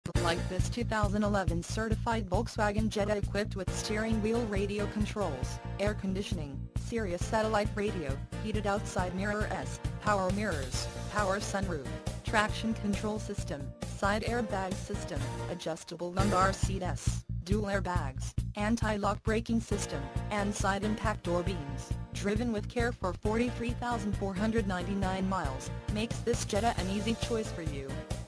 Like this 2011 certified Volkswagen Jetta equipped with steering wheel radio controls, air conditioning, Sirius satellite radio, heated outside mirrors, power mirrors, power sunroof, traction control system, side airbag system, adjustable lumbar seat S, dual airbags, anti-lock braking system, and side impact door beams, driven with care for 43,499 miles, makes this Jetta an easy choice for you.